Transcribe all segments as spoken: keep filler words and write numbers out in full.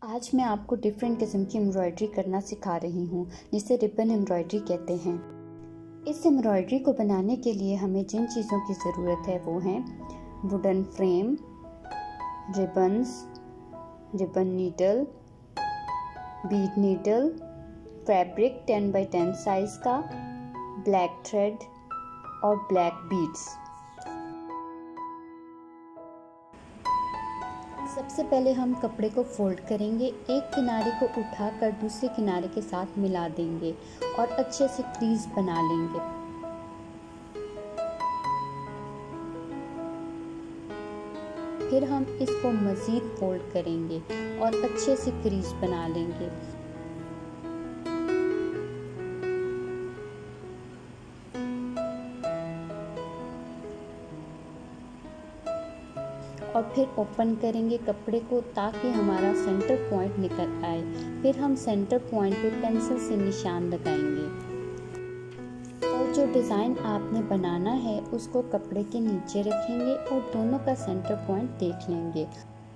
आज मैं आपको डिफरेंट किस्म की एम्ब्रॉयडरी करना सिखा रही हूँ जिसे रिबन एम्ब्रॉयडरी कहते हैं। इस एम्ब्रॉयडरी को बनाने के लिए हमें जिन चीज़ों की ज़रूरत है वो हैं wooden frame, ribbons, ribbon needle, bead needle, fabric ten by ten size का, ब्लैक थ्रेड और ब्लैक बीड्स। सबसे पहले हम कपड़े को फोल्ड करेंगे, एक किनारे को उठाकर दूसरे किनारे के साथ मिला देंगे और अच्छे से क्रीज बना लेंगे। फिर हम इसको मज़ीद फोल्ड करेंगे और अच्छे से क्रीज बना लेंगे। और फिर ओपन करेंगे कपड़े को ताकि हमारा सेंटर पॉइंट निकल आए। फिर हम सेंटर पॉइंट पे पेंसिल से निशान लगाएंगे और जो डिज़ाइन आपने बनाना है उसको कपड़े के नीचे रखेंगे और दोनों का सेंटर पॉइंट देख लेंगे।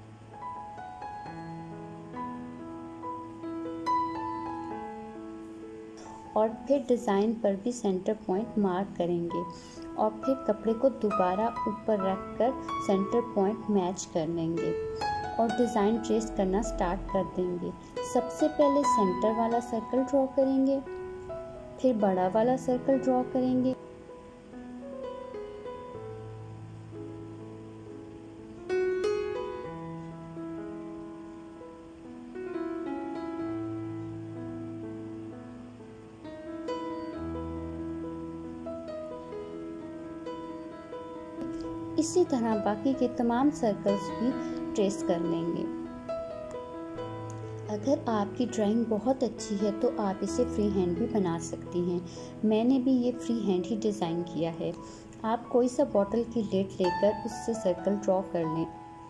और फिर डिज़ाइन पर भी सेंटर पॉइंट मार्क करेंगे और फिर कपड़े को दोबारा ऊपर रखकर सेंटर पॉइंट मैच कर लेंगे और डिज़ाइन ट्रेस करना स्टार्ट कर देंगे। सबसे पहले सेंटर वाला सर्कल ड्रॉ करेंगे, फिर बड़ा वाला सर्कल ड्रॉ करेंगे, इसी तरह बाकी के तमाम सर्कल्स भी ट्रेस कर लेंगे। अगर आपकी ड्राइंग बहुत अच्छी है तो आप इसे फ्री हैंड भी बना सकती हैं। मैंने भी ये फ्री हैंड ही डिज़ाइन किया है। आप कोई सा बॉटल की लिड लेकर उससे सर्कल ड्रॉ कर लें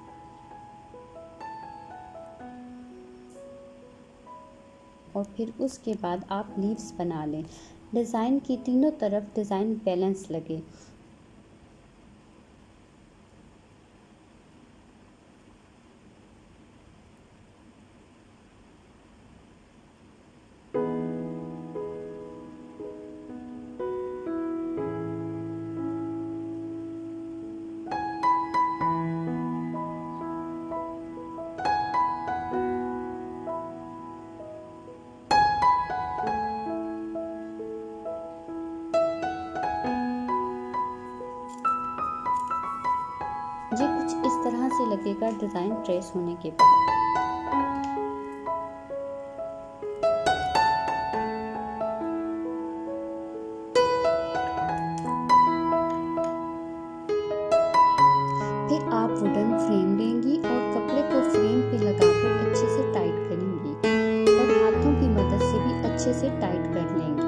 और फिर उसके बाद आप लीव्स बना लें। डिज़ाइन की तीनों तरफ डिज़ाइन बैलेंस लगे। ये कुछ इस तरह से लगेगा डिज़ाइन ट्रेस होने के बाद। फिर आप वुडन फ्रेम लेंगी और कपड़े को फ्रेम पे लगाकर अच्छे से टाइट करेंगी और हाथों की मदद से भी अच्छे से टाइट कर लेंगी।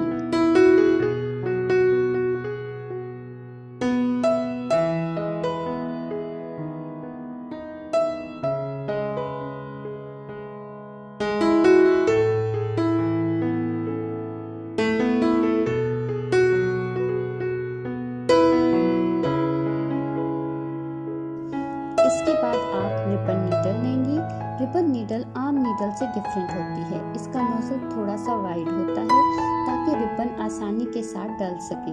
इसके बाद आप रिबन नीडल लेंगी। रिबन नीडल आम नीडल से डिफरेंट होती है। इसका नोजल थोड़ा सा वाइड होता है ताकि रिबन आसानी के साथ डल सके।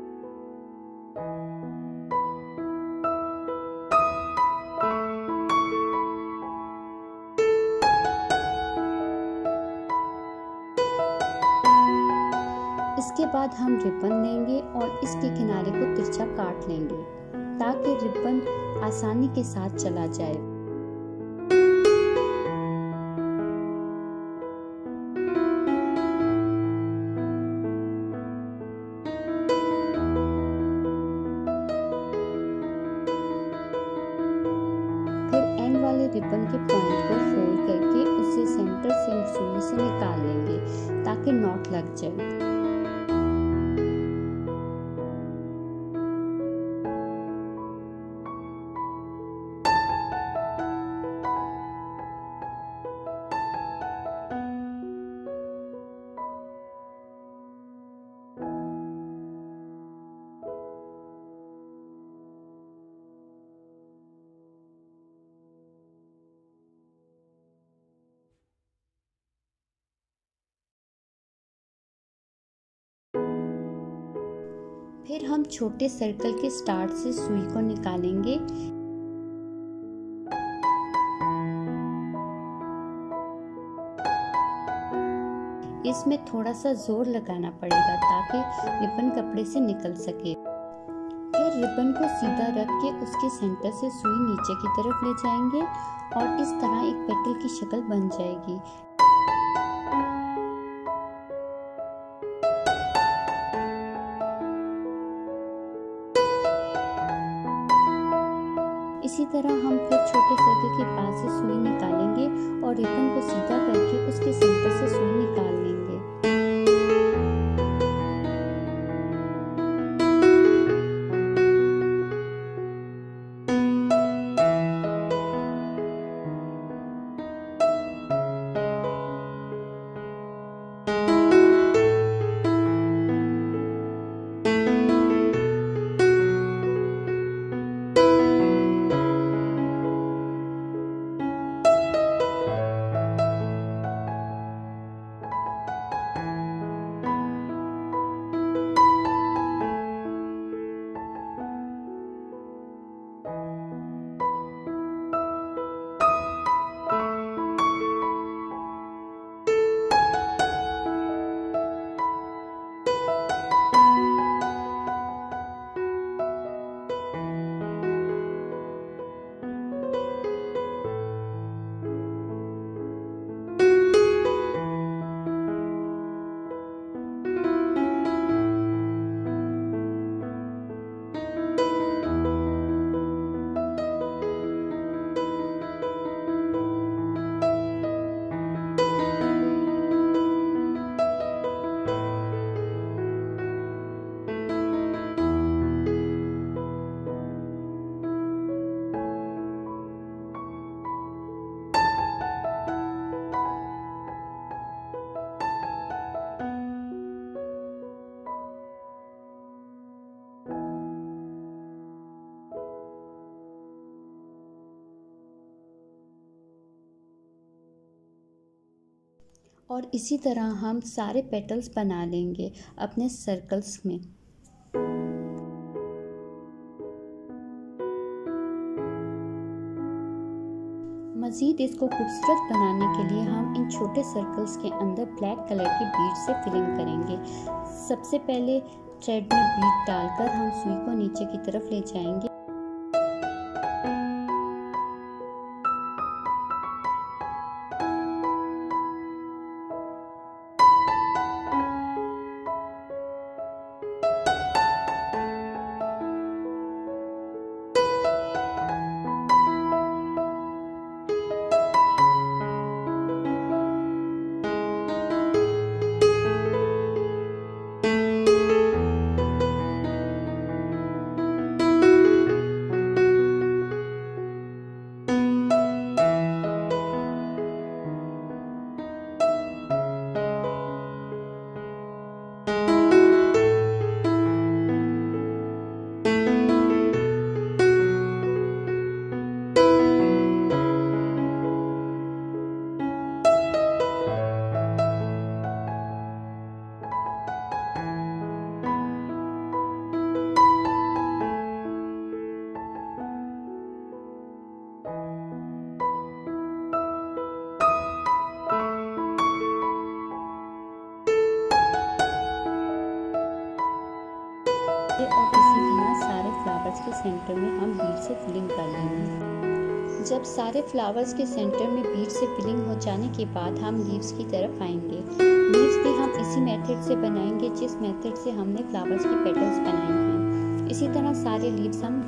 इसके बाद हम रिबन लेंगे और इसके किनारे को तिरछा काट लेंगे ताकि रिबन आसानी के साथ चला जाए। फिर एंड वाले रिबन के पॉइंट को फोल्ड करके उसे सेंटर से सुई से निकाल लेंगे ताकि नॉट लग जाए। फिर हम छोटे सर्कल के स्टार्ट से सुई को निकालेंगे। इसमें थोड़ा सा जोर लगाना पड़ेगा ताकि रिबन कपड़े से निकल सके। फिर रिबन को सीधा रख के उसके सेंटर से सुई नीचे की तरफ ले जाएंगे और इस तरह एक पेटल की शक्ल बन जाएगी। इसी तरह हम फिर छोटे सर्कल के पास से सुई निकालेंगे और रिबन को सीधा करके उसके सेंटर से सुई निकाल लेंगे। और इसी तरह हम सारे पेटल्स बना लेंगे अपने सर्कल्स में। मज़ीद इसको खूबसूरत बनाने के लिए हम इन छोटे सर्कल्स के अंदर ब्लैक कलर की बीड से फिलिंग करेंगे। सबसे पहले थ्रेड में बीड डालकर हम सुई को नीचे की तरफ ले जाएंगे। और इसी तरह सारे फ्लावर्स के सेंटर में हम बीड से फिलिंग कर लेंगे। जब सारे फ्लावर्स के सेंटर में बीड से फिलिंग हो जाने के बाद हम लीव्स की तरफ आएंगे। लीव्स भी हम इसी मेथड से बनाएंगे जिस मेथड से हमने फ्लावर्स के पेटल्स बनाए हैं। इसी तरह सारे लीव्स हम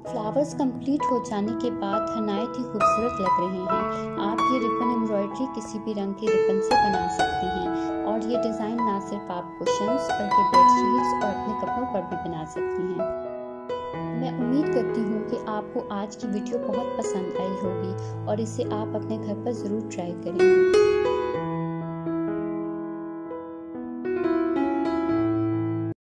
फ्लावर्स कंप्लीट हो जाने के बाद नहायत ही खूबसूरत लग रहे हैं। आप ये रिबन एम्ब्रॉयडरी किसी भी रंग के रिबन से बना सकती हैं और ये डिज़ाइन ना सिर्फ आप कुशन्स बल्कि बेडशीट्स और अपने कपड़ों पर भी बना सकती हैं। मैं उम्मीद करती हूँ कि आपको आज की वीडियो बहुत पसंद आई होगी और इसे आप अपने घर पर ज़रूर ट्राई करेंगे।